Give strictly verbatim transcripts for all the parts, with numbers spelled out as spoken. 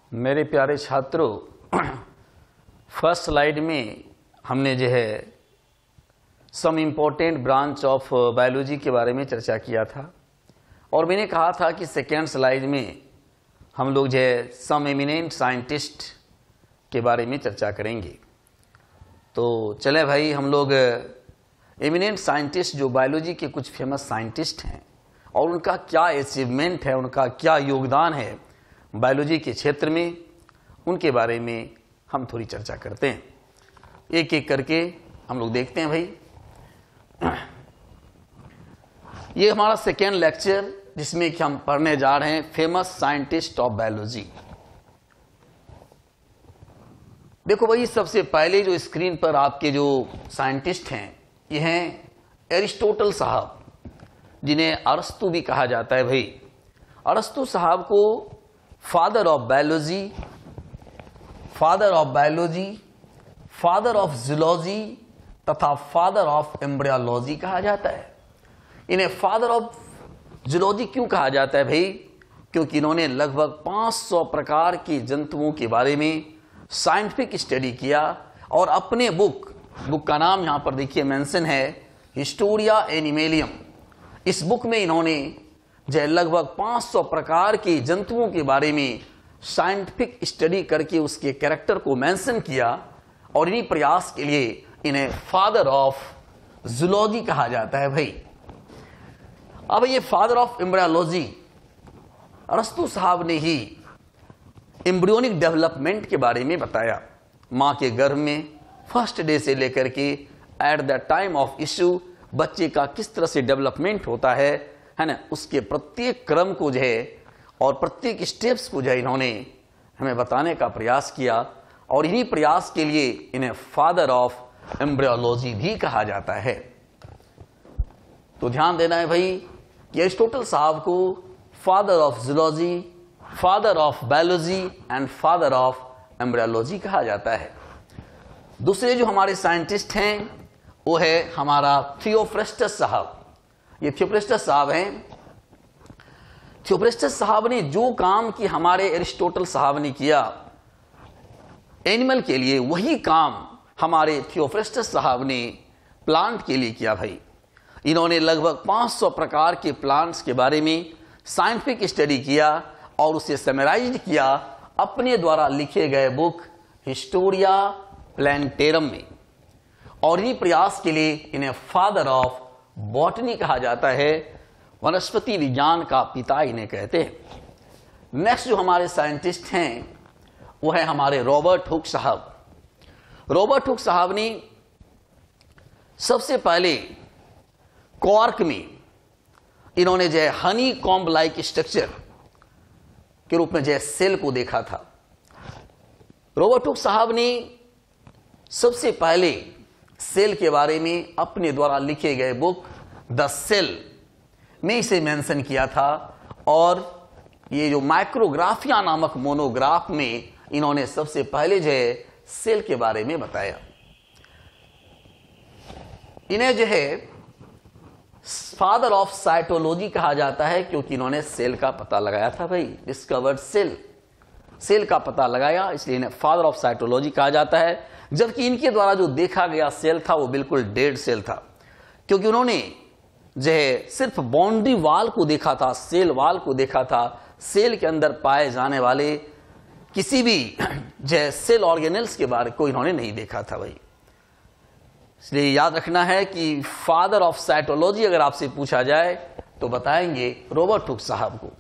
मेरे प्यारे छात्रों, फर्स्ट स्लाइड में हमने जो है some important branch of biology के बारे में चर्चा किया था और मैंने कहा था कि सेकेंड स्लाइड में हम लोग जो है सम एमिनेंट साइंटिस्ट के बारे में चर्चा करेंगे। तो चले भाई, हम लोग एमिनेंट साइंटिस्ट जो बायोलॉजी के कुछ फेमस साइंटिस्ट हैं और उनका क्या अचीवमेंट है, उनका क्या योगदान है बायोलॉजी के क्षेत्र में, उनके बारे में हम थोड़ी चर्चा करते हैं। एक एक करके हम लोग देखते हैं भाई। ये हमारा सेकेंड लेक्चर जिसमें कि हम पढ़ने जा रहे हैं फेमस साइंटिस्ट ऑफ बायोलॉजी। देखो भाई, सबसे पहले जो स्क्रीन पर आपके जो साइंटिस्ट हैं ये हैं एरिस्टोटल साहब, जिन्हें अरस्तु भी कहा जाता है। भाई अरस्तु साहब को father of biology, father of biology, father of zoology तथा फादर ऑफ एम्ब्रियोलॉजी कहा जाता है। इन्हें फादर ऑफ जूलॉजी क्यों कहा जाता है भाई? क्योंकि इन्होंने लगभग पाँच सौ प्रकार के जंतुओं के बारे में साइंटिफिक स्टडी किया और अपने बुक बुक का नाम यहां पर देखिए मेंशन है, हिस्टोरिया एनिमेलियम। इस बुक में इन्होंने जो लगभग पाँच सौ प्रकार के जंतुओं के बारे में साइंटिफिक स्टडी करके उसके कैरेक्टर को मेंशन किया और इन्हीं प्रयास के लिए इन्हें फादर ऑफ जूलॉजी कहा जाता है। भाई अब ये फादर ऑफ एम्ब्रियोलॉजी, अरस्तु साहब ने ही एम्ब्रियोनिक डेवलपमेंट के बारे में बताया। मां के गर्भ में फर्स्ट डे से लेकर के at the time of issue बच्चे का किस तरह से डेवलपमेंट होता है है ना, उसके प्रत्येक क्रम को जो है और प्रत्येक स्टेप्स को जो है इन्होंने हमें बताने का प्रयास किया और इन्हीं प्रयास के लिए इन्हें फादर ऑफ एम्ब्रियोलॉजी भी कहा जाता है। तो ध्यान देना है भाई कि एरिस्टोटल साहब को father of zoology, father of biology and father of embryology कहा जाता है। दूसरे जो हमारे साइंटिस्ट हैं वो है हमारा थियोफ्रेस्टस साहब। ये थियोफ्रेस्टस साहब हैं। थियोफ्रेस्टस साहब ने जो काम कि हमारे एरिस्टोटल साहब ने किया एनिमल के लिए, वही काम हमारे थियोफ्रेस्टस साहब ने प्लांट के लिए किया। भाई इन्होंने लगभग पाँच सौ प्रकार के प्लांट्स के बारे में साइंटिफिक स्टडी किया और उसे समराइज किया अपने द्वारा लिखे गए बुक हिस्टोरिया प्लांटेरम में। और इन्हीं प्रयास के लिए इन्हें फादर ऑफ बॉटनी कहा जाता है, वनस्पति विज्ञान का पिता इन्हें कहते हैं। नेक्स्ट जो हमारे साइंटिस्ट हैं वो है हमारे रॉबर्ट हुक साहब। रॉबर्ट हुक साहब ने सबसे पहले कॉर्क में इन्होंने जो है हनी कॉम्ब लाइक स्ट्रक्चर के रूप में जो है सेल को देखा था। रॉबर्ट हुक साहब ने सबसे पहले सेल के बारे में अपने द्वारा लिखे गए बुक द सेल में इसे मेंशन किया था और ये जो माइक्रोग्राफिया नामक मोनोग्राफ में इन्होंने सबसे पहले जो है सेल के बारे में बताया। इन्हें जो है फादर ऑफ साइटोलॉजी कहा जाता है क्योंकि इन्होंने सेल का पता लगाया था। भाई डिस्कवर्ड सेल, सेल का पता लगाया, इसलिए इन्हें फादर ऑफ साइटोलॉजी कहा जाता है। जबकि इनके द्वारा जो देखा गया सेल था वो बिल्कुल डेड सेल था, क्योंकि उन्होंने जो है सिर्फ बाउंड्री वाल को देखा था, सेल वाल को देखा था। सेल के अंदर पाए जाने वाले किसी भी जो है सेल ऑर्गेनेल्स के बारे को इन्होंने नहीं देखा था। भाई इसलिए याद रखना है कि फादर ऑफ साइटोलॉजी अगर आपसे पूछा जाए तो बताएंगे रॉबर्ट हुक साहब को।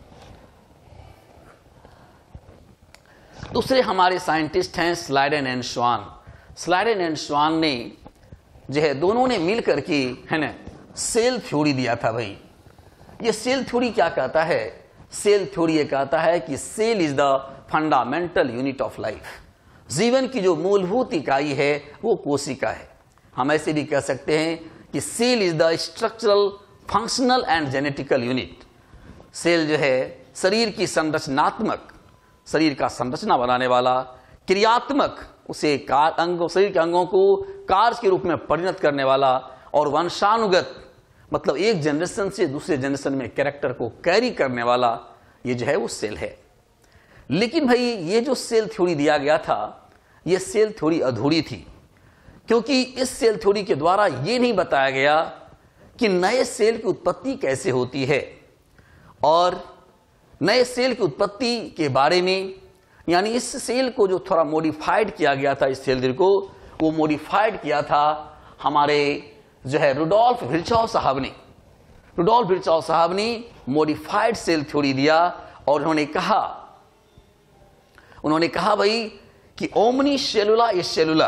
दूसरे हमारे साइंटिस्ट हैं Schleiden and Schwann. Schleiden and Schwann ने जो है दोनों ने मिलकर के है ना सेल थ्योरी दिया था। भाई ये सेल थ्योरी क्या कहता है? सेल थ्योरी ये कहता है कि cell is the fundamental unit of life. जीवन की जो मूलभूत इकाई है वो कोशिका है। हम ऐसे भी कह सकते हैं कि cell is the structural, functional and genetical unit. Cell जो है शरीर की संरचनात्मक, शरीर का संरचना बनाने वाला, क्रियात्मक, उसे कार अंगों, शरीर के अंगों को कार्य के रूप में परिणत करने वाला और वंशानुगत मतलब एक जनरेशन से दूसरे जनरेशन में कैरेक्टर को कैरी करने वाला, ये जो है वो सेल है। लेकिन भाई ये जो सेल थ्योरी दिया गया था, ये सेल थ्योरी अधूरी थी, क्योंकि इस सेल थ्योरी के द्वारा ये नहीं बताया गया कि नए सेल की उत्पत्ति कैसे होती है, और नए सेल की उत्पत्ति के बारे में, यानी इस सेल को जो थोड़ा मॉडिफाइड किया गया था, इस सेल थ्योरी को वो मॉडिफाइड किया था हमारे जो है रुडोल्फ विर्चॉव साहब ने। रुडोल्फ विर्चॉव साहब ने मॉडिफाइड सेल थ्योरी दिया, और उन्होंने कहा उन्होंने कहा भाई कि ओमनी सेलुला इज सेलुला।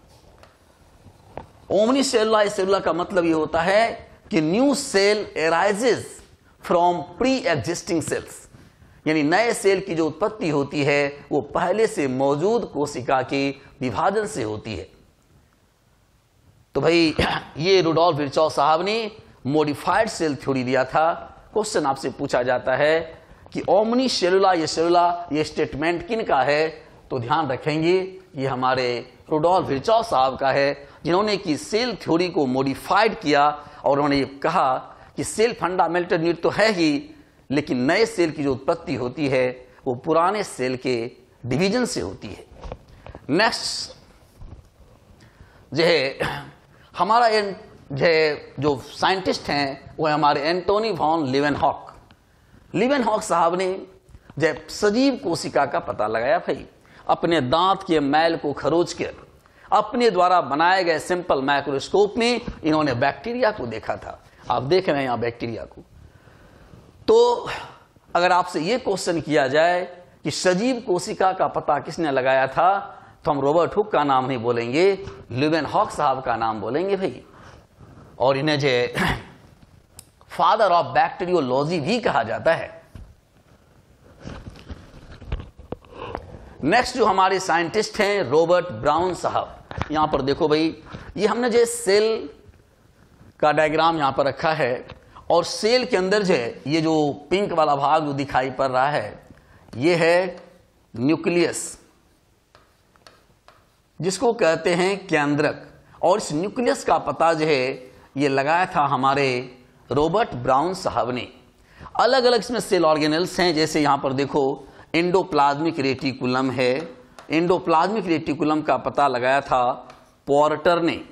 ओमनी सेलुला इज सेलुला का मतलब ये होता है कि new cell arises from pre existing cells, यानी नए सेल की जो उत्पत्ति होती है वो पहले से मौजूद कोशिका के विभाजन से होती है। तो भाई ये रुडोल्फ विर्चॉव साहब ने मॉडिफाइड सेल थ्योरी दिया था। क्वेश्चन आपसे पूछा जाता है कि ओमनी सेलुला ये सेलुला ये स्टेटमेंट किन का है, तो ध्यान रखेंगे ये हमारे रुडोल्फ विर्चॉव साहब का है, जिन्होंने की सेल थ्योरी को मॉडिफाइड किया और उन्होंने कहा कि सेल फंडामेंटल यूनिट तो है ही, लेकिन नए सेल की जो उत्पत्ति होती है वो पुराने सेल के डिवीजन से होती है। नेक्स्ट जो है हमारा जो साइंटिस्ट हैं वो है हमारे एंटोनी वॉन लीवेनहॉक। लीवेनहॉक साहब ने जब सजीव कोशिका का पता लगाया भाई, अपने दांत के मैल को खरोच कर अपने द्वारा बनाए गए सिंपल माइक्रोस्कोप में इन्होंने बैक्टीरिया को देखा था। आप देख रहे हैं यहां बैक्टीरिया को। तो अगर आपसे यह क्वेश्चन किया जाए कि सजीव कोशिका का पता किसने लगाया था, तो हम रॉबर्ट हुक का नाम नहीं बोलेंगे, लीवेनहॉक साहब का नाम बोलेंगे भाई। और इन्हें जो फादर ऑफ बैक्टीरियोलॉजी भी कहा जाता है। नेक्स्ट जो हमारे साइंटिस्ट हैं रॉबर्ट ब्राउन साहब। यहां पर देखो भाई, ये हमने जो सेल का डायग्राम यहां पर रखा है, और सेल के अंदर जो है ये जो पिंक वाला भाग जो दिखाई पड़ रहा है ये है न्यूक्लियस, जिसको कहते हैं केंद्रक। और इस न्यूक्लियस का पता जो है ये लगाया था हमारे रॉबर्ट ब्राउन साहब ने। अलग अलग इसमें सेल ऑर्गेनेल्स हैं, जैसे यहां पर देखो एंडोप्लाज्मिक रेटिकुलम है। एंडोप्लाज्मिक रेटिकुलम का पता लगाया था पोर्टर ने।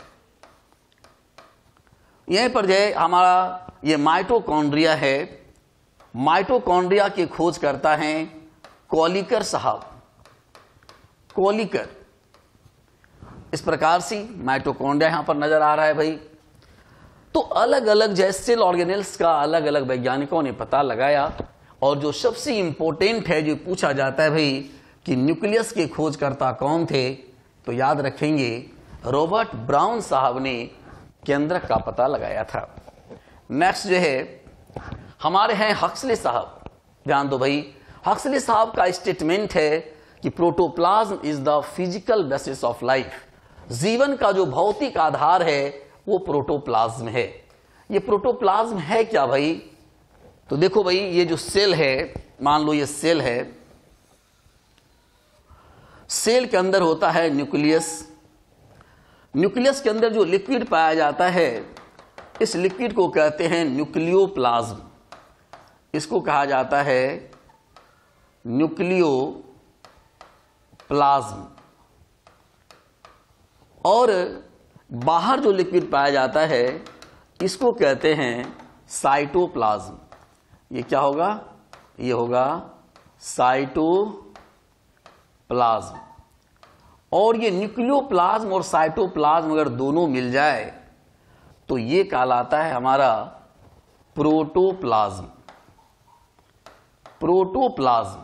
यहीं पर जो है हमारा ये माइटोकॉन्ड्रिया है। माइटोकॉन्ड्रिया की खोज करता है कोलिकर साहब। कोलिकर इस प्रकार से माइटोकॉन्ड्रिया यहां पर नजर आ रहा है भाई। तो अलग अलग जैसे सेल ऑर्गेनेल्स का अलग अलग वैज्ञानिकों ने पता लगाया, और जो सबसे इंपॉर्टेंट है जो पूछा जाता है भाई कि न्यूक्लियस के खोजकर्ता कौन थे, तो याद रखेंगे रॉबर्ट ब्राउन साहब ने केंद्रक का पता लगाया था। नेक्स्ट जो है हमारे हैं हक्सले साहब। ध्यान दो भाई, हक्सले साहब का स्टेटमेंट है कि protoplasm is the physical basis of life. जीवन का जो भौतिक आधार है वो प्रोटोप्लाज्म है। ये प्रोटोप्लाज्म है क्या भाई? तो देखो भाई, ये जो सेल है, मान लो ये सेल है, सेल के अंदर होता है न्यूक्लियस। न्यूक्लियस के अंदर जो लिक्विड पाया जाता है, इस लिक्विड को कहते हैं न्यूक्लियोप्लाज्म। इसको कहा जाता है न्यूक्लियोप्लाज्म। और बाहर जो लिक्विड पाया जाता है इसको कहते हैं साइटोप्लाज्म। ये क्या होगा? ये होगा साइटोप्लाज्म। और ये न्यूक्लियोप्लाज्म और साइटोप्लाज्म अगर दोनों मिल जाए तो ये कहलाता है हमारा प्रोटोप्लाज्म। प्रोटोप्लाज्म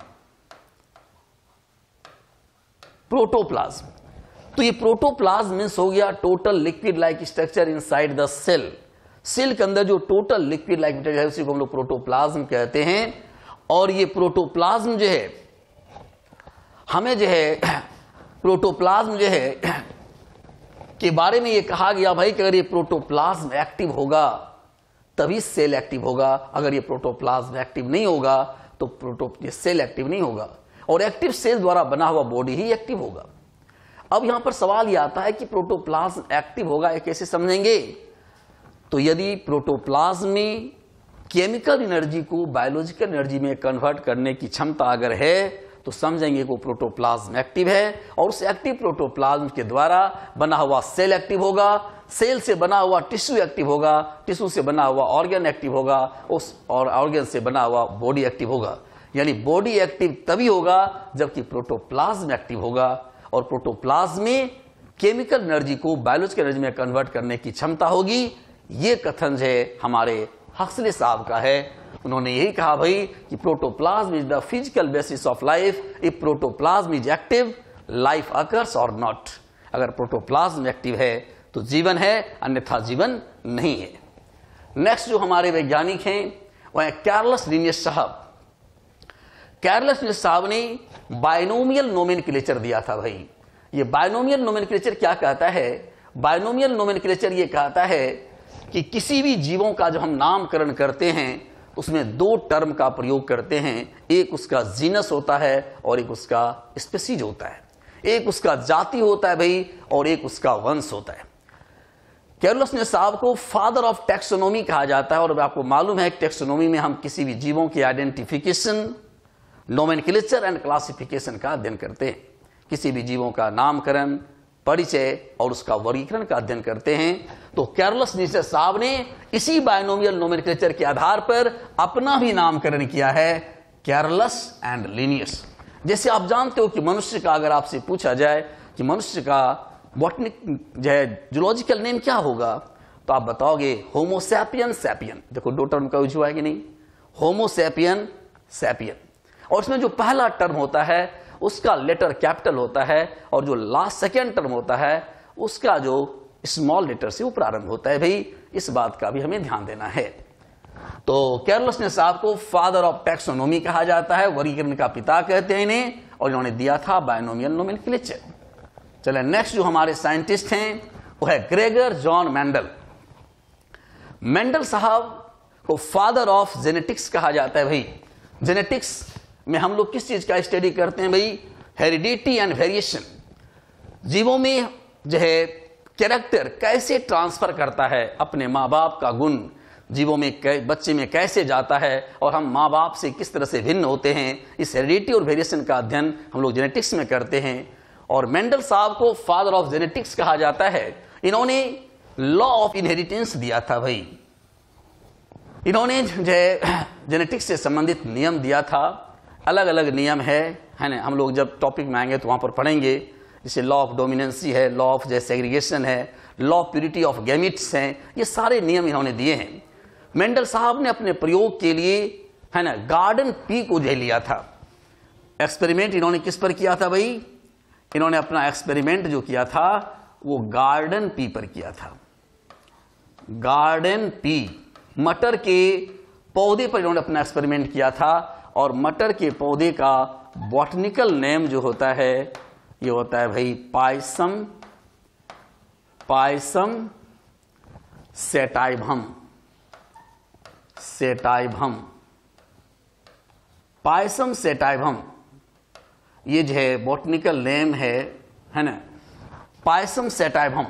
प्रोटोप्लाज्म तो ये प्रोटोप्लाज्म मीन्स हो गया total liquid like structure inside the cell. Cell के अंदर जो टोटल लिक्विड लाइक स्ट्रक्चर है उसी को हम लोग प्रोटोप्लाज्म कहते हैं। और ये प्रोटोप्लाज्म जो है हमें जो है प्रोटोप्लाज्म जो है के बारे में ये कहा गया भाई कि अगर ये प्रोटोप्लाज्म एक्टिव होगा तभी सेल एक्टिव होगा। अगर ये प्रोटोप्लाज्म एक्टिव नहीं होगा तो प्रोटो ये सेल एक्टिव नहीं होगा। और एक्टिव सेल द्वारा बना हुआ बॉडी ही एक्टिव होगा। अब यहां पर सवाल यह आता है कि प्रोटोप्लाज्म एक्टिव होगा ये कैसे समझेंगे? तो यदि प्रोटोप्लाज्म में केमिकल एनर्जी को बायोलॉजिकल एनर्जी में कन्वर्ट करने की क्षमता अगर है तो समझेंगे कि प्रोटोप्लाज्म एक्टिव है और उस एक्टिव प्रोटोप्लाज्म के द्वारा बना हुआ सेल एक्टिव होगा, सेल से बना हुआ टिश्यू एक्टिव होगा, टिश्यू से बना हुआ ऑर्गन एक्टिव होगा, उस और ऑर्गन से बना हुआ बॉडी एक्टिव होगा। यानी बॉडी एक्टिव तभी होगा जबकि प्रोटोप्लाज्म एक्टिव होगा और प्रोटोप्लाज्म में केमिकल एनर्जी को बायोलॉजिकल एनर्जी में कन्वर्ट करने की क्षमता होगी। ये कथन है हमारे हक्सले साहब का है। उन्होंने यही कहा भाई कि protoplasm is the physical basis of life. If protoplasm is active life occurs और नॉट। अगर प्रोटोप्लाज्म एक्टिव है तो जीवन है, अन्यथा जीवन नहीं है। नेक्स्ट जो हमारे वैज्ञानिक हैं वह है कार्लस लिनियस साहब। कार्लस लिनियस साहब ने बायनोमियल नोमेनक्लेचर दिया था भाई। ये बायनोमियल नोमेनक्लेचर क्या कहता है? बायनोमियल नोमेनक्लेचर ये कहता है कि किसी भी जीवों का जो हम नामकरण करते हैं उसमें दो टर्म का प्रयोग करते हैं। एक उसका जीनस होता है और एक उसका स्पीसीज होता है। एक उसका जाति होता है भाई और एक उसका वंश होता है। कार्लस लिनियस साहब को फादर ऑफ टैक्सोनॉमी कहा जाता है और आपको मालूम है कि टैक्सोनॉमी में हम किसी भी जीवों की आइडेंटिफिकेशन, नोमेनक्लेचर एंड क्लासिफिकेशन का अध्ययन करते हैं। किसी भी जीवों का नामकरण, परिचय और उसका वर्गीकरण का अध्ययन करते हैं। तो कार्लस लिनियस साहब ने इसी बायनोमियल नोमेनक्लेचर के आधार पर अपना भी नामकरण किया है, कार्लस एंड लिनियस। जैसे आप जानते हो कि मनुष्य का अगर आपसे पूछा जाए कि मनुष्य का बॉटनिक जो है जूलॉजिकल नेम क्या होगा, तो आप बताओगे होमोसैपियन सैपियन। देखो दो टर्म का यूज हुआ है कि नहीं, होमोसैपियन सैपियन। और उसमें जो पहला टर्म होता है उसका लेटर कैपिटल होता है और जो लास्ट सेकेंड टर्म होता है उसका जो स्मॉल लेटर से वो प्रारंभ होता है। भाई इस बात का भी हमें ध्यान देना है। तो कार्लस लिनियस साहब को फादर ऑफ टैक्सोनॉमी कहा जाता है, वर्गीकरण का पिता कहते हैं इन्हें, और इन्होंने दिया था बायनोमियल नोमेनक्लेचर। चले नेक्स्ट जो हमारे साइंटिस्ट हैं वो है ग्रेगर जॉन मेंडल। मेंडल साहब को फादर ऑफ जेनेटिक्स कहा जाता है। भाई जेनेटिक्स में हम लोग किस चीज का स्टडी करते हैं? भाई हेरिडिटी एंड वेरिएशन। जीवों में जो है कैरेक्टर कैसे ट्रांसफर करता है, अपने माँ बाप का गुण जीवों में बच्चे में कैसे जाता है और हम माँ बाप से किस तरह से भिन्न होते हैं, इस हेरिडिटी और वेरिएशन का अध्ययन हम लोग जेनेटिक्स में करते हैं। और मेंडल साहब को फादर ऑफ जेनेटिक्स कहा जाता है। इन्होंने लॉ ऑफ इनहेरिटेंस दिया था। भाई इन्होंने जो है जेनेटिक्स से संबंधित नियम दिया था। अलग अलग नियम है है ना, हम लोग जब टॉपिक में आएंगे तो वहां पर पढ़ेंगे। जैसे लॉ ऑफ डोमिनेंसी है, लॉ ऑफ जैसे सेग्रीगेशन है, law of purity of gametes हैं, ये सारे नियम इन्होंने दिए हैं। मेंडल साहब ने अपने प्रयोग के लिए है ना गार्डन पी को जो लिया था। एक्सपेरिमेंट इन्होंने किस पर किया था? भाई इन्होंने अपना एक्सपेरिमेंट जो किया था वो गार्डन पी पर किया था। गार्डन पी, मटर के पौधे पर इन्होंने अपना एक्सपेरिमेंट किया था। और मटर के पौधे का बॉटनिकल नेम जो होता है ये होता है भाई पायसम, पायसम सेटाइवम, सेटाइवम, पायसम सेटाइवम। ये जो है बॉटनिकल नेम है है ना, पायसम सेटाइवम।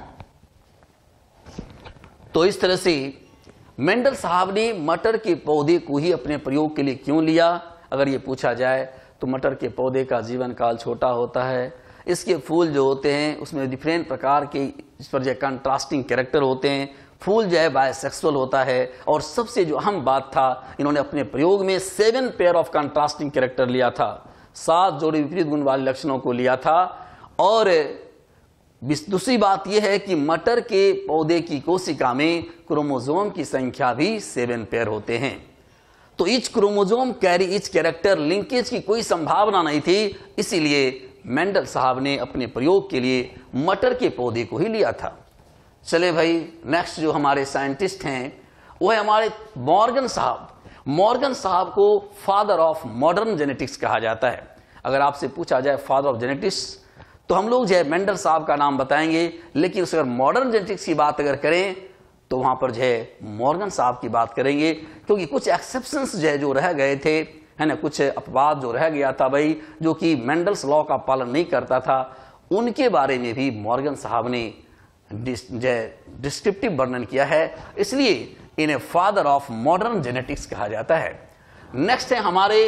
तो इस तरह से मेंडल साहब ने मटर के पौधे को ही अपने प्रयोग के लिए क्यों लिया? अगर ये पूछा जाए तो मटर के पौधे का जीवन काल छोटा होता है। इसके फूल जो होते हैं उसमें डिफरेंट प्रकार के इस पर जो कंट्रास्टिंग कैरेक्टर होते हैं। फूल जो है बायसेक्सुअल होता है। और सबसे जो अहम बात था, इन्होंने अपने प्रयोग में seven pair of contrasting character लिया था, सात जोड़ी विपरीत गुण वाले लक्षणों को लिया था। और दूसरी बात यह है कि मटर के पौधे की कोशिका में क्रोमोसोम की संख्या भी सेवन पेयर होते हैं। तो each chromosome carry each character, linkage की कोई संभावना नहीं थी। इसीलिए मेंडल साहब ने अपने प्रयोग के लिए मटर के पौधे को ही लिया था। चले भाई नेक्स्ट जो हमारे साइंटिस्ट हैं वो है हमारे मॉर्गन साहब। मॉर्गन साहब को फादर ऑफ मॉडर्न जेनेटिक्स कहा जाता है। अगर आपसे पूछा जाए फादर ऑफ जेनेटिक्स तो हम लोग जो है मेंडल साहब का नाम बताएंगे, लेकिन अगर मॉडर्न जेनेटिक्स की बात अगर करें तो वहां पर जो है मॉर्गन साहब की बात करेंगे, क्योंकि कुछ एक्सेप्शंस जो है जो रह गए थे है ना, कुछ अपवाद जो रह गया था भाई, जो कि मेंडल्स लॉ का पालन नहीं करता था, उनके बारे में भी मॉर्गन साहब ने डिस्क्रिप्टिव वर्णन किया है। इसलिए इन्हें फादर ऑफ मॉडर्न जेनेटिक्स कहा जाता है। नेक्स्ट है हमारे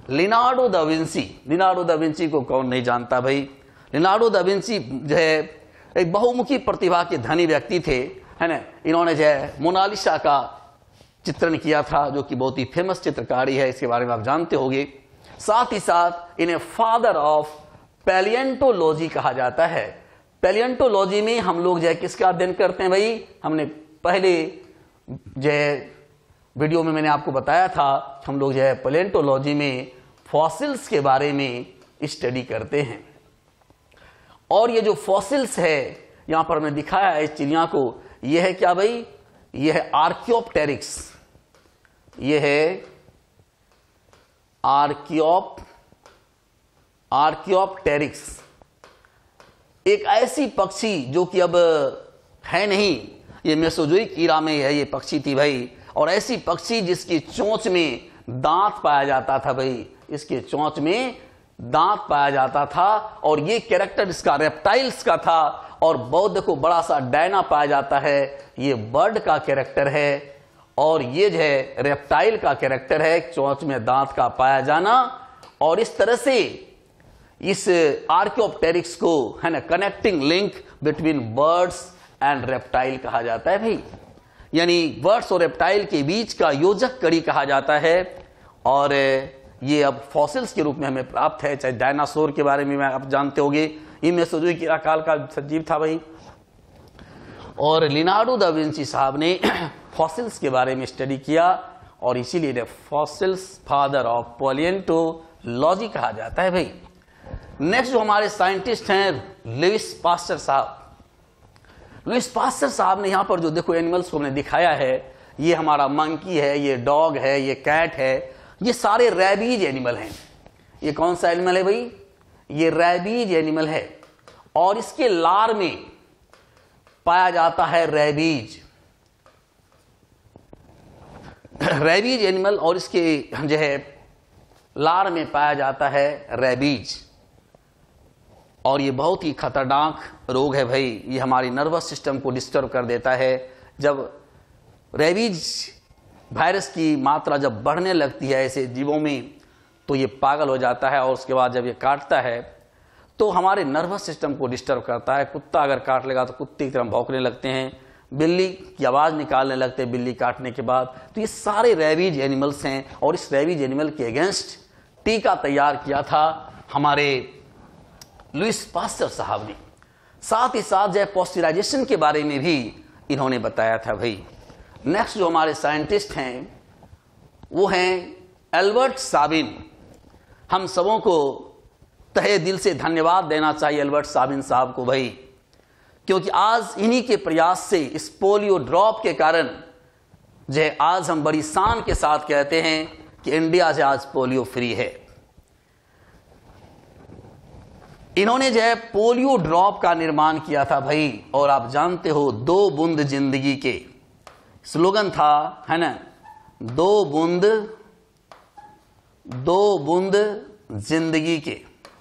Leonardo da Vinci. Leonardo da Vinci को कौन नहीं जानता भाई। लियोनार्डो दा विंची जो है एक बहुमुखी प्रतिभा के धनी व्यक्ति थे, है ना। इन्होंने जो है मोनालिसा का चित्रण किया था, जो कि बहुत ही फेमस चित्रकारी है, इसके बारे में आप जानते होंगे। साथ ही साथ इन्हें फादर ऑफ पैलिएंटोलॉजी कहा जाता है। पैलिएंटोलॉजी में हम लोग जो है किसका अध्ययन करते हैं भाई, हमने पहले जो है वीडियो में मैंने आपको बताया था, हम लोग जो है पैलिएंटोलॉजी में फॉसिल्स के बारे में स्टडी करते हैं। और ये जो फॉसिल्स है यहां पर हमने दिखाया है इस चिड़िया को, ये है क्या भाई, ये है आर्कियोप्टेरिक्स। ये है आर्कियोप आर्कियोप्टेरिक्स, एक ऐसी पक्षी जो कि अब है नहीं, ये मेसोजोइक ईरा में है ये पक्षी थी भाई। और ऐसी पक्षी जिसकी चोंच में दांत पाया जाता था भाई, इसके चोंच में दांत पाया जाता था। और ये कैरेक्टर इसका रेप्टाइल्स का था। और बौद्ध को बड़ा सा डायना पाया जाता है, ये बर्ड का कैरेक्टर है। और ये जो है रेप्टाइल का कैरेक्टर है, चोंच में दांत का पाया जाना। और इस तरह से इस आर्कियोप्टेरिक्स को, है ना, connecting link between birds and reptile कहा जाता है भाई। यानी बर्ड्स और रेप्टाइल के बीच का योजक कड़ी कहा जाता है। और ये अब फॉसिल्स के रूप में हमें प्राप्त है। चाहे डायनासोर के बारे में आप जानते होंगे, ये मेसोजोइक काल का सजीव था भाई। और लियोनार्डो दा विंची साहब ने फॉसिल्स के बारे में स्टडी किया, और इसीलिए फॉसिल्स फादर ऑफ पैलिएंटोलॉजी कहा जाता है भाई। नेक्स्ट जो हमारे साइंटिस्ट हैं लुईस पास्चर साहब। लुईस पास्चर साहब ने यहां पर जो देखो एनिमल्स को हमने दिखाया है, ये हमारा मंकी है, ये डॉग है, ये कैट है, ये सारे रैबीज एनिमल हैं। ये कौन सा एनिमल है भाई, ये रैबीज एनिमल है। और इसके लार में पाया जाता है रैबीज रैबीज एनिमल और इसके जो है लार में पाया जाता है रैबीज। और ये बहुत ही खतरनाक रोग है भाई, ये हमारी नर्वस सिस्टम को डिस्टर्ब कर देता है। जब रेबीज वायरस की मात्रा जब बढ़ने लगती है ऐसे जीवों में, तो ये पागल हो जाता है। और उसके बाद जब ये काटता है तो हमारे नर्वस सिस्टम को डिस्टर्ब करता है। कुत्ता अगर काट लेगा तो कुत्ते की तरह भौंकने लगते हैं, बिल्ली की आवाज निकालने लगते हैं बिल्ली काटने के बाद। तो ये सारे रेबीज एनिमल्स हैं। और इस रेबीज एनिमल के अगेंस्ट टीका तैयार किया था हमारे लुईस पास्चर साहब ने। साथ ही साथ जो पॉस्चराइजेशन के बारे में भी इन्होंने बताया था भाई। नेक्स्ट जो हमारे साइंटिस्ट हैं वो हैं एल्बर्ट साबिन। हम सबों को तहे दिल से धन्यवाद देना चाहिए एल्बर्ट साबिन साहब को भाई, क्योंकि आज इन्हीं के प्रयास से इस पोलियो ड्रॉप के कारण जो है आज हम बड़ी शान के साथ कहते हैं कि इंडिया से आज पोलियो फ्री है। इन्होंने जो है पोलियो ड्रॉप का निर्माण किया था भाई। और आप जानते हो दो बूंद जिंदगी के स्लोगन था, है ना, दो बूंद दो बूंद जिंदगी के।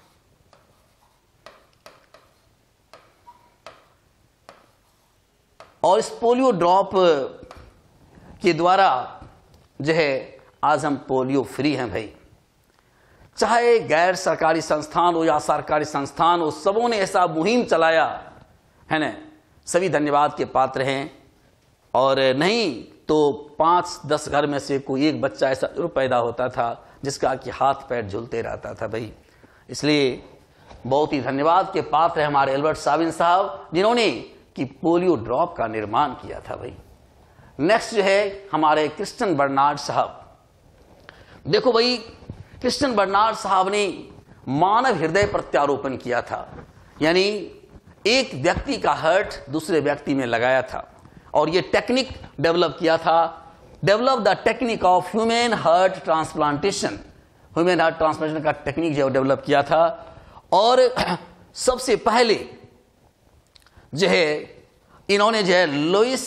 और इस पोलियो ड्रॉप के द्वारा जो है आज हम पोलियो फ्री हैं भाई। चाहे गैर सरकारी संस्थान हो या सरकारी संस्थान हो, सबों ने ऐसा मुहिम चलाया है ना, सभी धन्यवाद के पात्र हैं। और नहीं तो पांच दस घर में से कोई एक बच्चा ऐसा जरूर पैदा होता था जिसका कि हाथ पैर झूलते रहता था भाई। इसलिए बहुत ही धन्यवाद के पात्र है हमारे एल्बर्ट साबिन साहब, जिन्होंने कि पोलियो ड्रॉप का निर्माण किया था भाई। नेक्स्ट जो है हमारे क्रिस्टियन बर्नार्ड साहब। देखो भाई, क्रिस्टियन बर्नार्ड साहब ने मानव हृदय प्रत्यारोपण किया था, यानी एक व्यक्ति का हार्ट दूसरे व्यक्ति में लगाया था। और ये टेक्निक डेवलप किया था, develop the technique of human heart transplantation. Human heart transplantation का टेक्निक जो डेवलप किया था। और सबसे पहले जो है इन्होंने जो है लुईस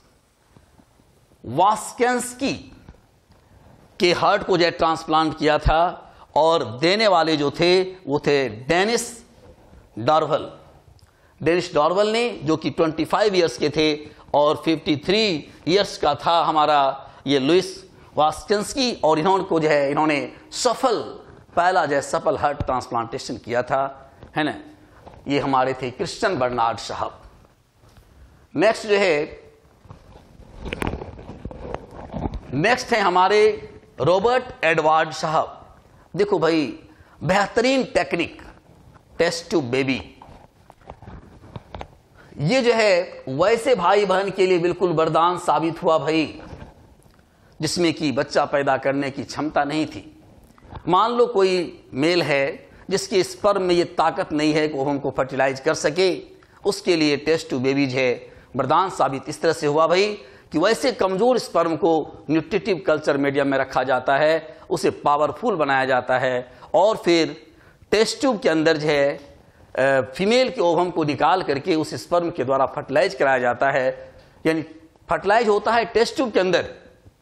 वास्केंस्की के हार्ट को जो है ट्रांसप्लांट किया था। और देने वाले जो थे वो थे डेनिस डॉर्वल। डेनिस डॉर्वल ने, जो कि पच्चीस इयर्स के थे, और तिरेपन इयर्स का था हमारा ये लुईस वास्केंस्की। और इन्होंने को जो है इन्होंने सफल पहला जो है सफल हार्ट ट्रांसप्लांटेशन किया था, है ना, ये हमारे थे क्रिश्चियन बर्नार्ड साहब। नेक्स्ट जो है नेक्स्ट है हमारे रॉबर्ट एडवर्ड साहब। देखो भाई, बेहतरीन टेक्निक टेस्ट ट्यूब बेबी, ये जो है वैसे भाई बहन के लिए बिल्कुल वरदान साबित हुआ भाई, जिसमें कि बच्चा पैदा करने की क्षमता नहीं थी। मान लो कोई मेल है जिसके स्पर्म में ये ताकत नहीं है कि वो हमको फर्टिलाइज कर सके, उसके लिए टेस्ट ट्यूब बेबीज है वरदान साबित इस तरह से हुआ भाई कि वैसे कमजोर स्पर्म को न्यूट्रिटिव कल्चर मीडियम में रखा जाता है, उसे पावरफुल बनाया जाता है और फिर टेस्ट ट्यूब के अंदर जो है फीमेल के ओवम को निकाल करके उस स्पर्म के द्वारा फर्टिलाइज कराया जाता है, यानी फर्टिलाइज होता है टेस्ट ट्यूब के अंदर।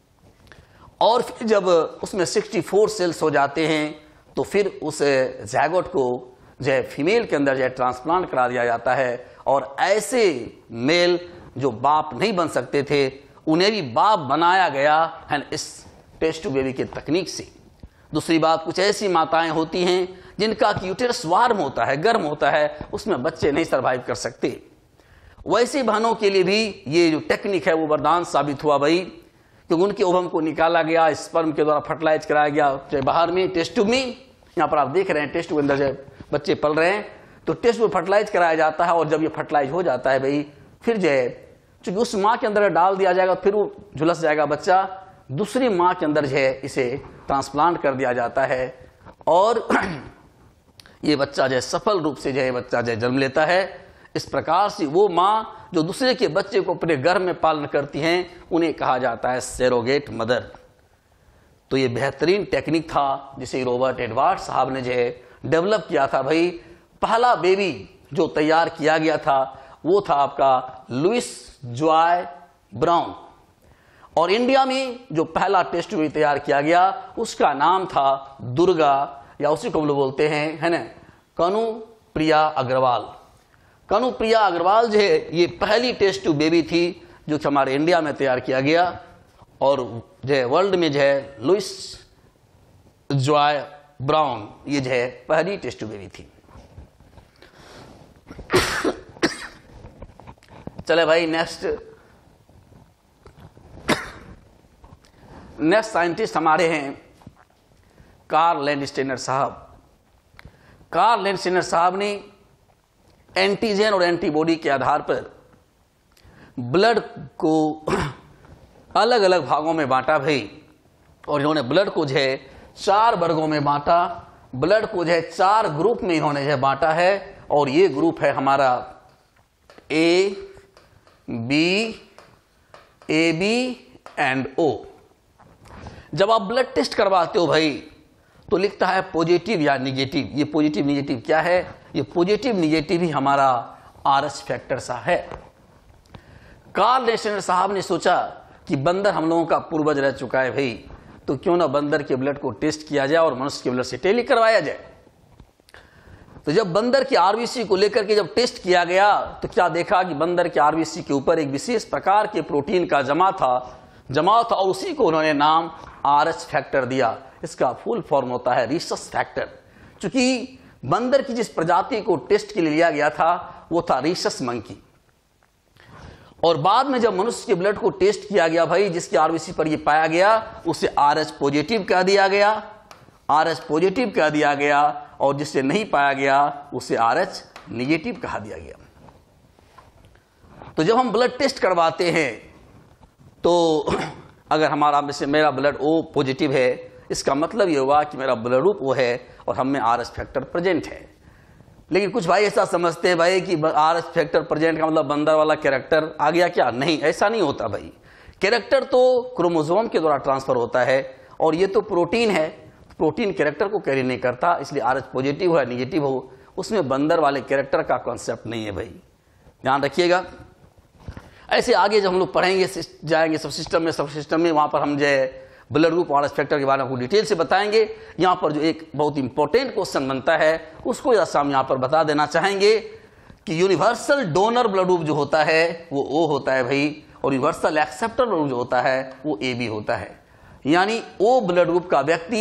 और फिर जब उसमें चौंसठ सेल्स हो जाते हैं तो फिर उस ज़ायगोट को जो है फीमेल के अंदर जो है ट्रांसप्लांट करा दिया जाता है और ऐसे मेल जो बाप नहीं बन सकते थे उन्हें भी बाप बनाया गया है इस टेस्ट ट्यूब बेबी की तकनीक से। दूसरी बात, कुछ ऐसी माताएं होती हैं जिनका यूटेरस वार्म होता है, गर्म होता है, उसमें बच्चे नहीं सर्वाइव कर सकते, वैसी बहनों के लिए भी ये जो टेक्निक है वो वरदान साबित हुआ भाई, क्योंकि उनके ओवम को निकाला गया, स्पर्म के द्वारा फर्टिलाइज कराया गया चाहे बाहर में टेस्ट ट्यूब में। यहाँ पर आप देख रहे हैं टेस्ट ट्यूब के अंदर जब बच्चे पल रहे हैं तो टेस्ट ट्यूब फर्टिलाइज कराया जाता है और जब ये फर्टिलाइज हो जाता है भाई फिर जो है चूंकि उस माँ के अंदर डाल दिया जाएगा फिर वो झुलस जाएगा बच्चा, दूसरी माँ के अंदर जो है इसे ट्रांसप्लांट कर दिया जाता है और ये बच्चा जो है सफल रूप से जो है बच्चा जो है जन्म लेता है। इस प्रकार से वो माँ जो दूसरे के बच्चे को अपने गर्भ में पालन करती हैं उन्हें कहा जाता है सरोगेट मदर। तो ये बेहतरीन टेक्निक था जिसे रॉबर्ट एडवर्ड साहब ने जो है डेवलप किया था भाई। पहला बेबी जो तैयार किया गया था वो था आपका लुइस जॉय ब्राउन और इंडिया में जो पहला टेस्ट ट्यूब तैयार किया गया उसका नाम था दुर्गा, या उसी को हम लोग बोलते हैं है ना कनु प्रिया अग्रवाल। कनु प्रिया अग्रवाल जो है ये पहली टेस्ट ट्यूब बेबी थी जो कि हमारे इंडिया में तैयार किया गया और जो है वर्ल्ड में जो है लुइस जॉय ब्राउन ये जो है पहली टेस्ट ट्यूब बेबी थी। चले भाई नेक्स्ट नेक्स्ट साइंटिस्ट हमारे हैं कार्ल लैंडस्टेनर साहब। कार्ल लैंडस्टेनर साहब ने एंटीजन और एंटीबॉडी के आधार पर ब्लड को अलग अलग भागों में बांटा भाई और इन्होंने ब्लड को जो है चार वर्गों में बांटा। ब्लड को जो है चार ग्रुप में इन्होंने जो है बांटा है और ये ग्रुप है हमारा A B A B and O. जब आप ब्लड टेस्ट करवाते हो भाई तो लिखता है पॉजिटिव या निगेटिव। ये पॉजिटिव निगेटिव क्या है? ये पॉजिटिव निगेटिव ही हमारा आरएच फैक्टर सा है। कार्ल लैंडस्टेनर साहब ने सोचा कि बंदर हम लोगों का पूर्वज रह चुका है भाई, तो क्यों ना बंदर के ब्लड को टेस्ट किया जाए और मनुष्य के ब्लड से टेली करवाया जाए। तो जब बंदर की आरबीसी को लेकर के जब टेस्ट किया गया तो क्या देखा कि बंदर के आरबीसी के ऊपर एक विशेष प्रकार के प्रोटीन का जमा था जमा था और उसी को उन्होंने नाम आरएच फैक्टर दिया। इसका फुल फॉर्म होता है रीसस फैक्टर। चूंकि बंदर की जिस प्रजाति को टेस्ट के लिए लिया गया था वो था रीसस मंकी, और बाद में जब मनुष्य के ब्लड को टेस्ट किया गया भाई जिसकी आरबीसी पर ये पाया गया उसे आरएच पॉजिटिव कह दिया गया आरएच पॉजिटिव कह दिया गया और जिससे नहीं पाया गया उसे आरएच निगेटिव कहा दिया गया। तो जब हम ब्लड टेस्ट करवाते हैं तो अगर हमारा में से मेरा ब्लड ओ पॉजिटिव है इसका मतलब ये हुआ कि मेरा ब्लड ग्रुप वो है और हम में आरएच फैक्टर प्रेजेंट है। लेकिन कुछ भाई ऐसा समझते हैं भाई कि आरएच फैक्टर प्रेजेंट का मतलब बंदर वाला कैरेक्टर आ गया क्या? नहीं, ऐसा नहीं होता भाई। कैरेक्टर तो क्रोमोसोम के द्वारा ट्रांसफर होता है और ये तो प्रोटीन है, प्रोटीन कैरेक्टर को कैरी नहीं करता, इसलिए आरएच पॉजिटिव हो या निगेटिव हो उसमें बंदर वाले कैरेक्टर का कॉन्सेप्ट नहीं है भाई, ध्यान रखिएगा। ऐसे आगे जब हम लोग पढ़ेंगे जाएंगे सब सिस्टम में सब सिस्टम में वहां पर हम जो है ब्लड ग्रुप आरएच फैक्टर के बारे में डिटेल से बताएंगे। यहाँ पर जो एक बहुत इंपॉर्टेंट क्वेश्चन बनता है उसको जैसा हम यहाँ पर बता देना चाहेंगे कि यूनिवर्सल डोनर ब्लड ग्रुप जो होता है वो ओ होता है भाई और यूनिवर्सल एक्सेप्टर ब्लड ग्रुप जो होता है वो ए बी होता है। यानी ओ ब्लड ग्रुप का व्यक्ति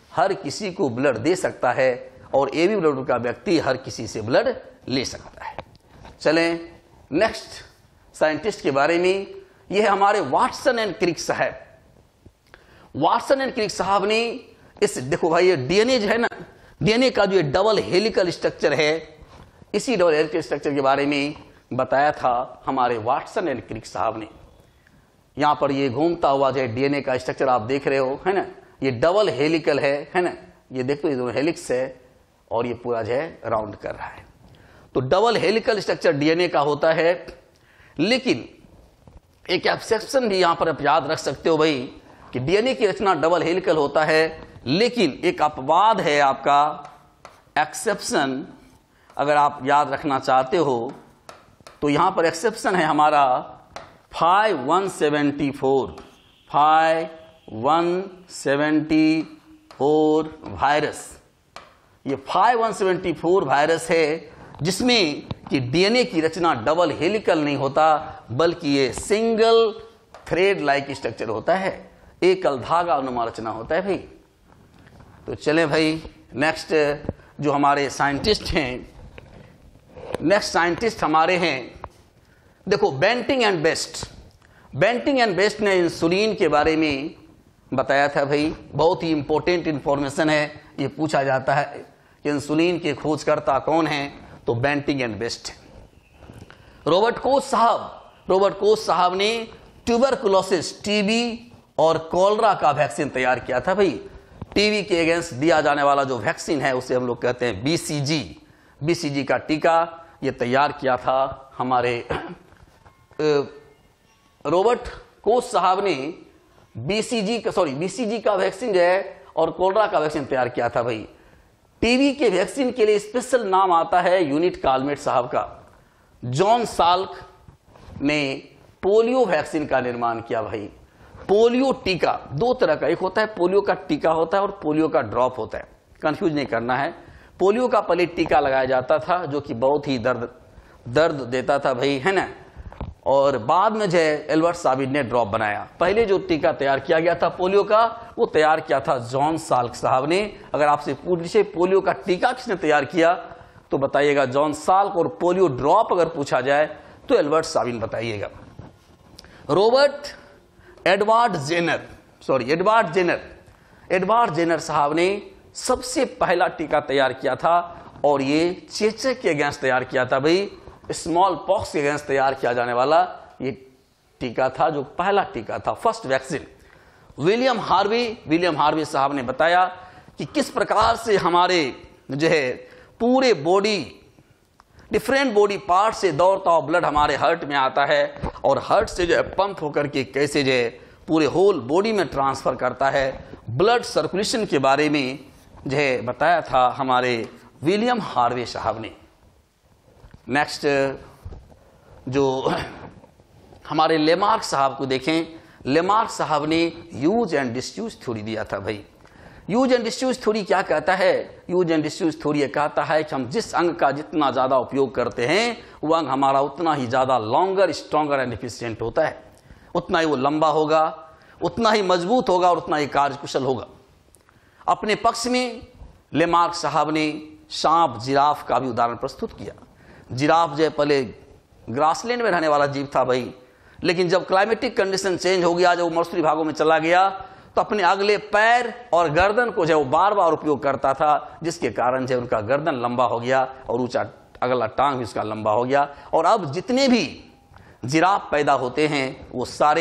हर किसी को ब्लड दे सकता है और ए बी ब्लड का व्यक्ति हर किसी से ब्लड ले सकता है। चलें नेक्स्ट साइंटिस्ट के बारे में, यह है हमारे वाटसन एंड क्रिक साहब। वाटसन एंड क्रिक साहब ने इस, देखो भाई ये डीएनए जो है ना, डीएनए का जो ये डबल हेलिकल स्ट्रक्चर है, इसी डबल हेलिकल स्ट्रक्चर के बारे में बताया था हमारे वाटसन एंड क्रिक साहब ने। यहां पर ये घूमता हुआ जो डीएनए का स्ट्रक्चर आप देख रहे हो, है ना, ये डबल हेलिकल है, है ना, ये देखो ये दोनों हेलिक्स है और ये पूरा जो है राउंड कर रहा है। तो डबल हेलिकल स्ट्रक्चर डीएनए का होता है, लेकिन एक एक्सेप्शन भी यहां पर आप याद रख सकते हो भाई कि डीएनए की रचना डबल हेलिकल होता है, लेकिन एक अपवाद है आपका एक्सेप्शन, अगर आप याद रखना चाहते हो तो यहां पर एक्सेप्शन है हमारा five one seventy four five one seventy four virus. ये five one seventy four virus है जिसमें कि डीएनए की रचना डबल हेलिकल नहीं होता, बल्कि ये सिंगल थ्रेड लाइक स्ट्रक्चर होता है, एकल धागा अनुमा रचना होता है भाई। तो चले भाई नेक्स्ट जो हमारे साइंटिस्ट हैं, नेक्स्ट साइंटिस्ट हमारे हैं, देखो Banting and Best. Banting and Best ने इंसुलिन के बारे में बताया था भाई, बहुत ही इंपॉर्टेंट इंफॉर्मेशन है, ये पूछा जाता है कि इंसुलिन के खोजकर्ता कौन हैं, तो Banting and Best. Robert Koch साहब रॉबर्ट कोच साहब ने ट्यूबरकुलोसिस, टीबी और कॉलरा का वैक्सीन तैयार किया था भाई। टीबी के अगेंस्ट दिया जाने वाला जो वैक्सीन है उसे हम लोग कहते हैं बीसीजी। बीसीजी का टीका ये तैयार किया था हमारे रॉबर्ट कोच साहब ने। बीसीजी का सॉरी बीसीजी का वैक्सीन जो है और कोलरा का वैक्सीन तैयार किया था भाई। टीबी के वैक्सीन के लिए स्पेशल नाम आता है यूनिट कालमेट साहब का। जॉन साल्क ने पोलियो वैक्सीन का निर्माण किया भाई। पोलियो टीका दो तरह का, एक होता है पोलियो का टीका होता है और पोलियो का ड्रॉप होता है, कंफ्यूज नहीं करना है। पोलियो का पहले टीका लगाया जाता था जो कि बहुत ही दर्द दर्द देता था भाई, है ना, और बाद में जो है एल्बर्ट साबिन ने ड्रॉप बनाया। पहले जो टीका तैयार किया गया था पोलियो का वो तैयार किया था जॉन साल्क साहब ने। अगर आपसे पूछे पोलियो का टीका किसने तैयार किया तो बताइएगा जॉन साल्क, और पोलियो ड्रॉप अगर पूछा जाए तो एल्बर्ट साबिन बताइएगा। Robert Edward Jenner sorry Edward Jenner Edward Jenner साहब ने सबसे पहला टीका तैयार किया था और ये चेचक के अगेंस्ट तैयार किया था भाई। स्मॉल पॉक्स के अगेंस्ट तैयार किया जाने वाला ये टीका था, जो पहला टीका था, first vaccine. William Harvey William Harvey साहब ने बताया कि किस प्रकार से हमारे जो है पूरे बॉडी डिफरेंट बॉडी पार्ट से दौड़ता हुआ ब्लड हमारे हार्ट में आता है और हार्ट से जो है पंप होकर के कैसे जो है पूरे होल बॉडी में ट्रांसफर करता है। ब्लड सर्कुलेशन के बारे में जो है बताया था हमारे विलियम हार्वे साहब ने। नेक्स्ट जो हमारे लेमार्क साहब को देखें, लेमार्क साहब ने यूज एंड डिसयूज थ्योरी दिया था भाई। यूज एंड डिसयूज थ्योरी क्या कहता है? यूज एंड डिसयूज थ्योरी ये कहता है कि हम जिस अंग का जितना ज्यादा उपयोग करते हैं वो अंग हमारा उतना ही ज्यादा लॉन्गर, स्ट्रॉन्गर एंड एफिशिएंट होता है, उतना ही वो लंबा होगा, उतना ही मजबूत होगा और उतना ही कार्यकुशल होगा। अपने पक्ष में लेमार्क साहब ने सांप, जिराफ का भी उदाहरण प्रस्तुत किया। जिराफ जो पहले ग्रासलैंड में रहने वाला जीव था भाई, लेकिन जब क्लाइमेटिक कंडीशन चेंज हो गया, जब वो मौसमी भागों में चला गया तो अपने अगले पैर और गर्दन को जो वो बार बार उपयोग करता था, जिसके कारण जो उनका गर्दन लंबा हो गया और ऊंचा अगला टांग भी उसका लंबा हो गया। और अब जितने भी जिराफ पैदा होते हैं वो सारे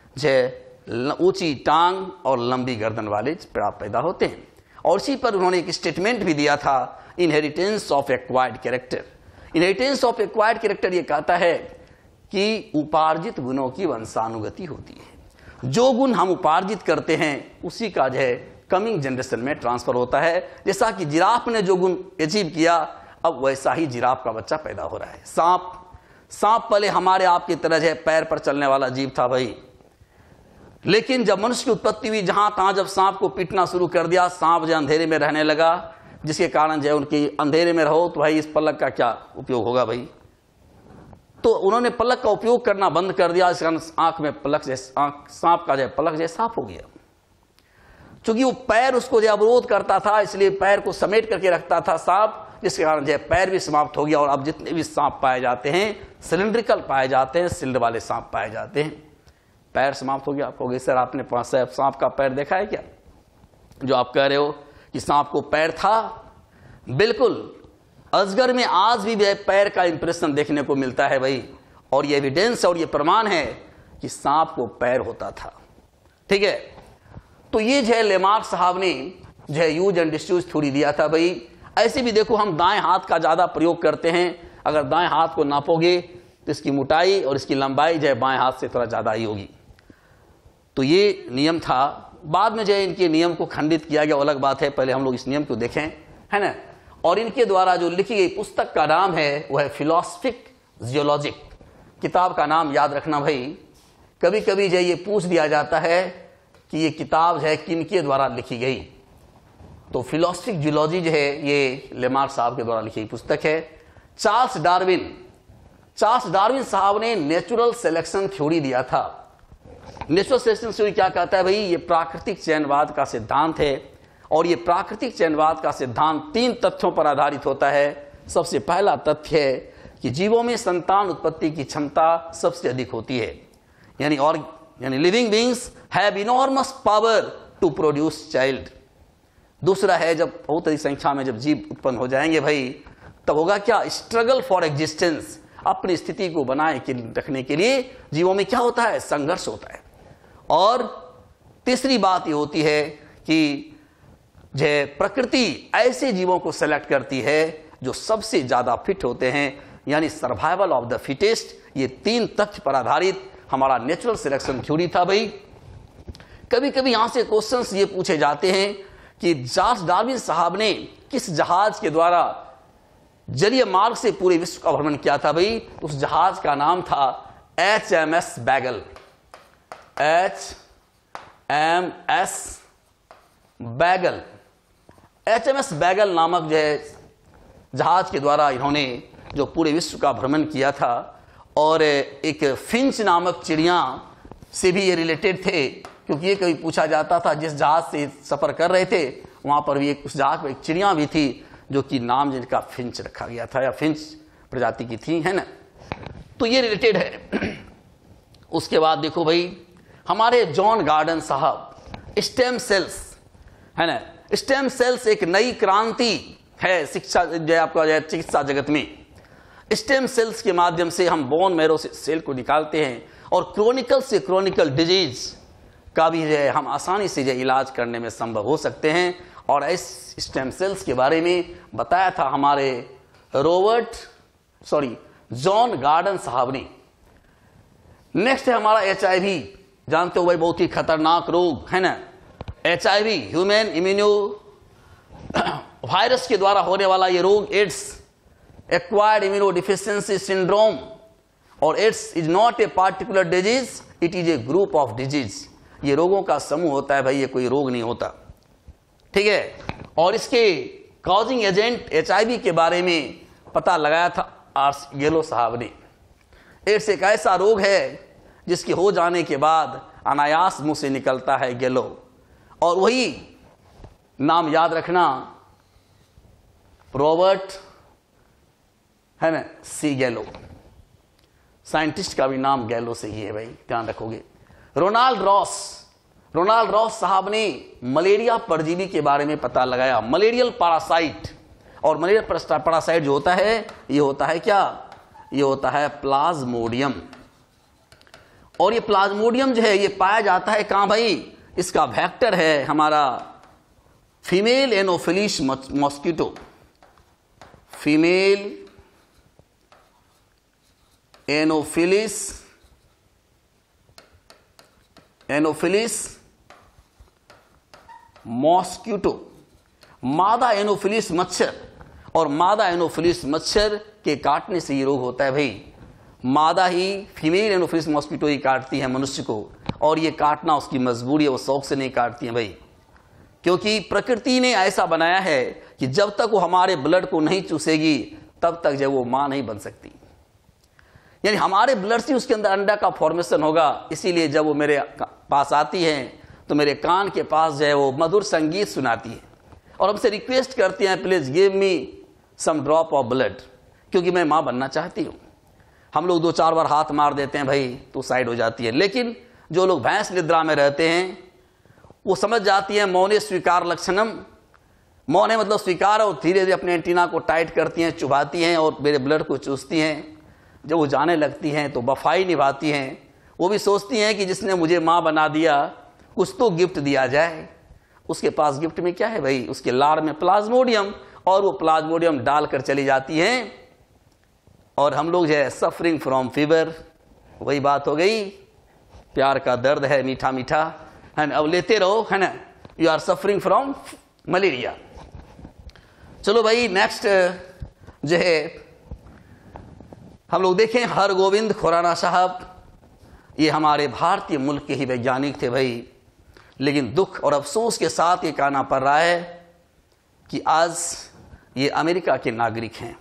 जो ऊंची टांग और लंबी गर्दन वाले पैदा होते हैं। और इसी पर उन्होंने एक स्टेटमेंट भी दिया था, inheritance of acquired character. Inheritance of acquired character ये कहता है कि उपार्जित गुणों की वंशानुगति होती है। जो गुण हम उपार्जित करते हैं उसी का जो है कमिंग जनरेशन में ट्रांसफर होता है। जैसा कि जिराफ ने जो गुण अचीव किया, अब वैसा ही जिराफ का बच्चा पैदा हो रहा है। सांप सांप पहले हमारे आपकी तरह है पैर पर चलने वाला जीव था भाई, लेकिन जब मनुष्य की उत्पत्ति हुई, जहां तहां जब सांप को पीटना शुरू कर दिया, सांप जो अंधेरे में रहने लगा, जिसके कारण जो उनकी अंधेरे में रहो तो भाई इस पलक का क्या उपयोग होगा भाई। तो उन्होंने पलक का उपयोग करना बंद कर दिया, इस कारण आंख में पलक जैसे सांप का जो पलक जैसे साफ हो गया। चूंकि वो पैर उसको जो अवरोध करता था, इसलिए पैर को समेट करके रखता था सांप, जिसके कारण जो पैर भी समाप्त हो गया। और अब जितने भी सांप पाए जाते हैं सिलिंड्रिकल पाए जाते हैं, सिल्ड वाले सांप पाए जाते हैं। पैर समाप्त हो गया। आप कहोगे सर आपने सांप का पैर देखा है क्या? जो आप कह रहे हो कि सांप को पैर था, बिल्कुल अजगर में आज भी पैर का इंप्रेशन देखने को मिलता है भाई। और ये एविडेंस और ये प्रमाण है कि सांप को पैर होता था। ठीक है, तो ये जो है लेमार्क साहब ने जो है यूज एंड डिसयूज थ्योरी दिया था भाई। ऐसे भी देखो हम दाएं हाथ का ज्यादा प्रयोग करते हैं, अगर दाएं हाथ को नापोगे तो इसकी मोटाई और इसकी लंबाई जो है बाएं हाथ से थोड़ा ज्यादा ही होगी। तो ये नियम था। बाद में जो है इनके नियम को खंडित किया गया, अलग बात है। पहले हम लोग इस नियम को देखें, है ना। और इनके द्वारा जो लिखी गई पुस्तक का नाम है वह है फिलोसफिक जियोलॉजिक। किताब का नाम याद रखना भाई। कभी कभी जो ये पूछ दिया जाता है कि ये किताब है किनके द्वारा लिखी गई, तो फिलोसफिक जियोलॉजी जो है ये लेमार्क साहब के द्वारा लिखी गई पुस्तक है। चार्ल्स डार्विन चार्ल्स डार्विन साहब ने नेचुरल सिलेक्शन थ्योरी दिया था। नेचुरल सिलेक्शन थ्योरी क्या कहता है भाई? ये प्राकृतिक चयनवाद का सिद्धांत है। और ये प्राकृतिक चयनवाद का सिद्धांत तीन तथ्यों पर आधारित होता है। सबसे पहला तथ्य है कि जीवों में संतान उत्पत्ति की क्षमता सबसे अधिक होती है, यानी और यानी living beings have enormous power to produce child. दूसरा है जब बहुत अधिक संख्या में जब जीव उत्पन्न हो जाएंगे भाई, तब होगा क्या? Struggle for existence. अपनी स्थिति को बनाए के रखने के लिए जीवों में क्या होता है? संघर्ष होता है। और तीसरी बात ये होती है कि जो प्रकृति ऐसे जीवों को सेलेक्ट करती है जो सबसे ज्यादा फिट होते हैं, यानी सर्वाइवल ऑफ द फिटेस्ट। ये तीन तथ्य पर आधारित हमारा नेचुरल सिलेक्शन थ्योरी था भाई। कभी कभी यहां से क्वेश्चंस ये पूछे जाते हैं कि चार्ल्स डार्विन साहब ने किस जहाज के द्वारा जलीय मार्ग से पूरे विश्व का भ्रमण किया था भाई? उस जहाज का नाम था H M S Beagle. H M S Beagle H M S Beagle नामक जो है जहाज के द्वारा इन्होंने जो पूरे विश्व का भ्रमण किया था। और एक फिंच नामक चिड़िया से भी ये रिलेटेड थे, क्योंकि ये कभी पूछा जाता था जिस जहाज से सफर कर रहे थे वहां पर भी एक उस जहाज पर एक चिड़िया भी थी जो कि नाम जिनका फिंच रखा गया था, या फिंच प्रजाति की थी, है ना। तो ये रिलेटेड है। उसके बाद देखो भाई हमारे जॉन गार्डन साहब, स्टेम सेल्स, है ना। स्टेम सेल्स एक नई क्रांति है शिक्षा जो आपका जो चिकित्सा जगत में। स्टेम सेल्स के माध्यम से हम बोन मैरो से सेल को निकालते हैं और क्रोनिकल से क्रोनिकल डिजीज का भी जो है हम आसानी से जो इलाज करने में संभव हो सकते हैं। और इस स्टेम सेल्स के बारे में बताया था हमारे रॉबर्ट सॉरी जॉन गार्डन साहब ने। नेक्स्ट है हमारा एच आई वी। जानते हो भाई बहुत ही खतरनाक रोग है ना, H I V, human immuno virus के द्वारा होने वाला ये रोग AIDS, acquired immunodeficiency syndrome. और AIDS is not a particular disease, it is a group of disease. ये रोगों का समूह होता है भाई, ये कोई रोग नहीं होता, ठीक है। और इसके causing agent H I V के बारे में पता लगाया था आर्स गेलो साहब ने। एड्स एक ऐसा रोग है जिसके हो जाने के बाद अनायास मुंह से निकलता है गेलो, और वही नाम याद रखना रॉबर्ट है ना सी गैलो। साइंटिस्ट का भी नाम गैलो से ही है भाई, ध्यान रखोगे। रोनाल्ड रॉस रोनाल्ड रॉस साहब ने मलेरिया परजीवी के बारे में पता लगाया, मलेरियल पैरासाइट। और मलेरिया पैरासाइट जो होता है ये होता है क्या? ये होता है प्लाज्मोडियम। और ये प्लाज्मोडियम जो है ये पाया जाता है कहां भाई? इसका वेक्टर है हमारा female Anopheles mosquito, female Anopheles Anopheles mosquito, मादा एनोफिलिस मच्छर। और मादा एनोफिलिस मच्छर के काटने से ये रोग होता है भाई। मादा ही फीमेल एनोफिलिस मॉस्किटो ही काटती है मनुष्य को, और ये काटना उसकी मजबूरी है, वो शौक से नहीं काटती है भाई, क्योंकि प्रकृति ने ऐसा बनाया है कि जब तक वो हमारे ब्लड को नहीं चूसेगी तब तक जब वो मां नहीं बन सकती। यानी हमारे ब्लड से उसके अंदर अंडा का फॉर्मेशन होगा, इसीलिए जब वो मेरे पास आती है तो मेरे कान के पास जो है वो मधुर संगीत सुनाती है और हमसे रिक्वेस्ट करती हैं, please give me some drop of blood, क्योंकि मैं माँ बनना चाहती हूँ। हम लोग दो चार बार हाथ मार देते हैं, भाई तो साइड हो जाती है। लेकिन जो लोग भैंस निद्रा में रहते हैं वो समझ जाती हैं मौने स्वीकार लक्षणम, मौन है मतलब स्वीकार, और धीरे धीरे अपने एंटीना को टाइट करती हैं, चुभाती हैं और मेरे ब्लड को चूसती हैं। जब वो जाने लगती हैं तो वफाई निभाती हैं। वो भी सोचती हैं कि जिसने मुझे माँ बना दिया कुछ तो गिफ्ट दिया जाए। उसके पास गिफ्ट में क्या है भाई, उसके लाड़ में प्लाज्मोडियम, और वो प्लाज्मोडियम डालकर चली जाती हैं। और हम लोग जो है सफरिंग फ्रॉम फीवर, वही बात हो गई, प्यार का दर्द है मीठा मीठा, है ना, अब लेते रहो, है ना, you are suffering from malaria. चलो भाई नेक्स्ट जो है हम लोग देखें, हरगोविंद खुराना साहब, ये हमारे भारतीय मुल्क के ही वैज्ञानिक थे भाई। लेकिन दुख और अफसोस के साथ ये कहना पड़ रहा है कि आज ये अमेरिका के नागरिक हैं।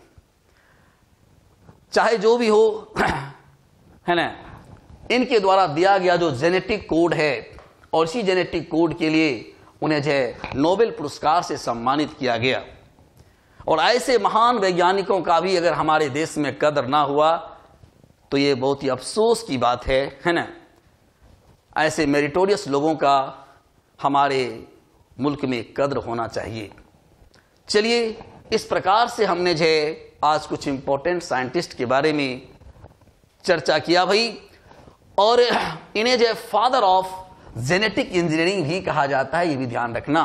चाहे जो भी हो, है ना, इनके द्वारा दिया गया जो जेनेटिक कोड है, और इसी जेनेटिक कोड के लिए उन्हें जो है नोबेल पुरस्कार से सम्मानित किया गया। और ऐसे महान वैज्ञानिकों का भी अगर हमारे देश में कदर ना हुआ तो ये बहुत ही अफसोस की बात है, है ना। ऐसे मेरिटोरियस लोगों का हमारे मुल्क में कदर होना चाहिए। चलिए, इस प्रकार से हमने जो है आज कुछ इंपॉर्टेंट साइंटिस्ट के बारे में चर्चा किया भाई। और इन्हें जो है फादर ऑफ जेनेटिक इंजीनियरिंग भी कहा जाता है, ये भी ध्यान रखना,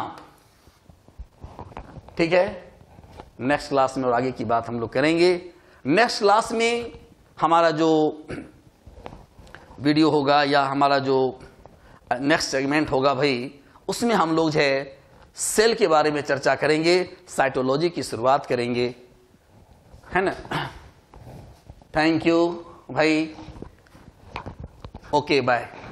ठीक है। नेक्स्ट क्लास में और आगे की बात हम लोग करेंगे। नेक्स्ट क्लास में हमारा जो वीडियो होगा या हमारा जो नेक्स्ट सेगमेंट होगा भाई, उसमें हम लोग जो है सेल के बारे में चर्चा करेंगे, साइटोलॉजी की शुरुआत करेंगे, है ना। थैंक यू भाई, ओके बाय।